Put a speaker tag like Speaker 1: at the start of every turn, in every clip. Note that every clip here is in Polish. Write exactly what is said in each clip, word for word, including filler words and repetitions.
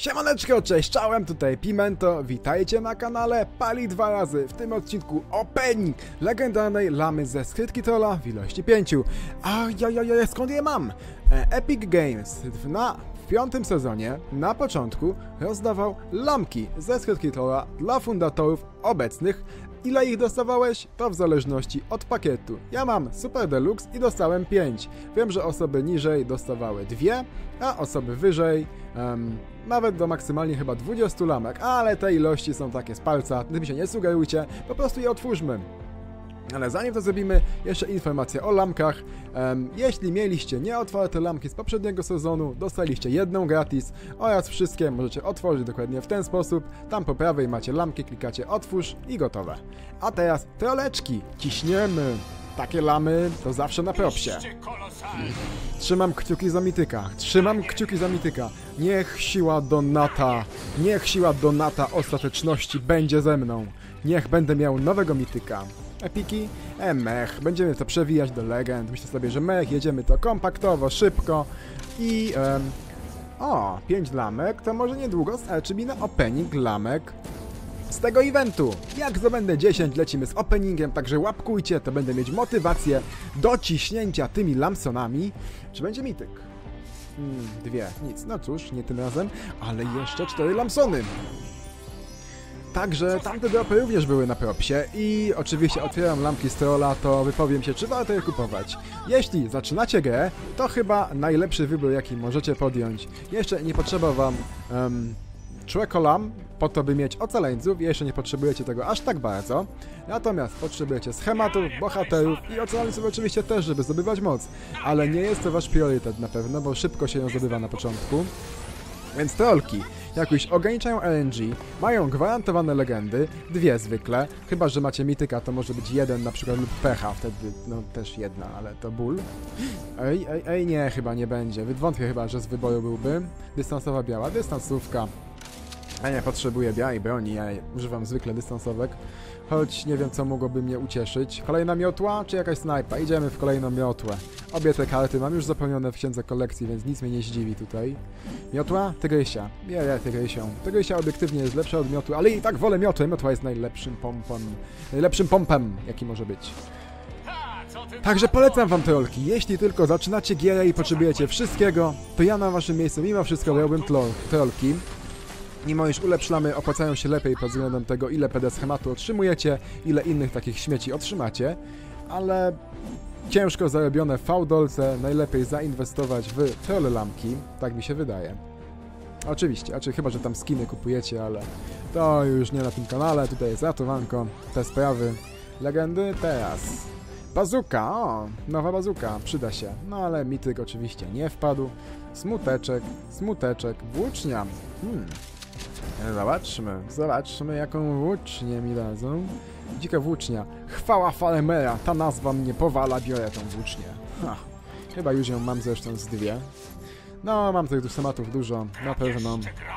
Speaker 1: Siemaneczko, cześć, czołem, tutaj Pimento, witajcie na kanale Pali dwa razy. W tym odcinku opening legendarnej lamy ze skrytki trolla w ilości pięciu. A ja, ja, ja, skąd je mam? E, Epic Games na, w piątym sezonie na początku rozdawał lamki ze skrytki trolla dla fundatorów obecnych. Ile ich dostawałeś? To w zależności od pakietu. Ja mam Super Deluxe i dostałem pięć. Wiem, że osoby niżej dostawały dwie, a osoby wyżej um, nawet do maksymalnie chyba dwudziestu lamek, ale te ilości są takie z palca, tym się nie sugerujcie, po prostu je otwórzmy. Ale zanim to zrobimy, jeszcze informacja o lamkach. Um, jeśli mieliście nieotwarte lamki z poprzedniego sezonu, dostaliście jedną gratis oraz wszystkie możecie otworzyć dokładnie w ten sposób. Tam po prawej macie lampki, klikacie otwórz i gotowe. A teraz troleczki, ciśniemy. Takie lamy to zawsze na propsie. Trzymam kciuki za mityka, trzymam kciuki za mityka. Niech siła Donata, niech siła Donata ostateczności będzie ze mną. Niech będę miał nowego mityka. Epiki? E, mech. Będziemy to przewijać do legend. Myślę sobie, że mech, jedziemy to kompaktowo, szybko i... Um, o, pięć lamek, to może niedługo starczy mi na opening lamek z tego eventu. Jak zdobędę dziesięć, lecimy z openingiem, także łapkujcie, to będę mieć motywację do ciśnięcia tymi lamsonami. Czy będzie mityk? Hmm, dwie, nic, no cóż, nie tym razem, ale jeszcze cztery lamsony. Także tamte dropy również były na propsie i oczywiście otwieram lampki z trolla, to wypowiem się, czy warto je kupować. Jeśli zaczynacie grę, to chyba najlepszy wybór, jaki możecie podjąć. Jeszcze nie potrzeba wam um, człekolam po to, by mieć ocaleńców, jeszcze nie potrzebujecie tego aż tak bardzo. Natomiast potrzebujecie schematów, bohaterów i ocaleńców oczywiście też, żeby zdobywać moc. Ale nie jest to wasz priorytet na pewno, bo szybko się ją zdobywa na początku. Więc trollki, jak już ograniczają R N G, mają gwarantowane legendy, dwie zwykle, chyba że macie mityka, to może być jeden na przykład lub pecha, wtedy no też jedna, ale to ból. Ej, ej, ej, nie, chyba nie będzie, wątpię chyba, że z wyboru byłby. Dystansowa biała, dystansówka. Ja nie potrzebuję białej broni, ja używam zwykle dystansowek, choć nie wiem, co mogłoby mnie ucieszyć. Kolejna miotła, czy jakaś snajpa? Idziemy w kolejną miotłę. Obie te karty mam już zapełnione w księdze kolekcji, więc nic mnie nie zdziwi tutaj. Miotła? Tygrysia. Nie, nie, tygrysią. Tygrysia obiektywnie jest lepsza od miotły, ale i tak wolę miotłę. Miotła jest najlepszym pompem, najlepszym pompem, jaki może być. Także polecam wam trollki. Jeśli tylko zaczynacie gierę i potrzebujecie wszystkiego, to ja na waszym miejscu mimo wszystko brałbym trollki. Mimo iż ulepszamy opłacają się lepiej pod względem tego, ile P D schematu otrzymujecie, ile innych takich śmieci otrzymacie, ale ciężko zarobione fałdolce najlepiej zainwestować w troll lampki, tak mi się wydaje. Oczywiście, znaczy chyba, że tam skiny kupujecie, ale to już nie na tym kanale, tutaj jest ratowanko, te sprawy. Legendy teraz. Bazuka, o, nowa bazuka, przyda się, no ale mityk oczywiście nie wpadł. Smuteczek, smuteczek, włócznia, hmm. Zobaczmy, zobaczmy jaką włócznię mi dadzą. Dzika włócznia. Chwała Falemera, ta nazwa mnie powala, biorę tą włócznię. Ha, chyba już ją mam zresztą z dwie. No, mam tych schematów dużo, na pewno.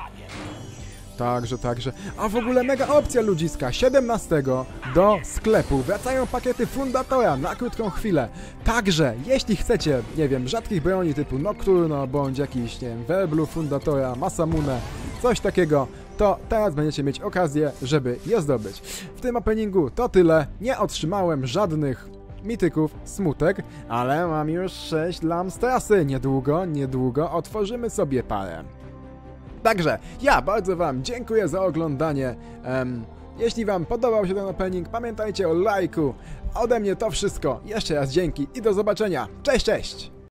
Speaker 1: Także, także. A w ogóle mega opcja ludziska. siedemnastego do sklepu wracają pakiety Fundatora na krótką chwilę. Także, jeśli chcecie, nie wiem, rzadkich broni typu Nocturno, bądź jakiś, nie wiem, Werblu Fundatora, Masamune, coś takiego, to teraz będziecie mieć okazję, żeby je zdobyć. W tym openingu to tyle. Nie otrzymałem żadnych mityków, smutek, ale mam już sześć lam z trasy. Niedługo, niedługo otworzymy sobie parę. Także ja bardzo wam dziękuję za oglądanie. Um, jeśli wam podobał się ten opening, pamiętajcie o lajku. Ode mnie to wszystko. Jeszcze raz dzięki i do zobaczenia. Cześć, cześć!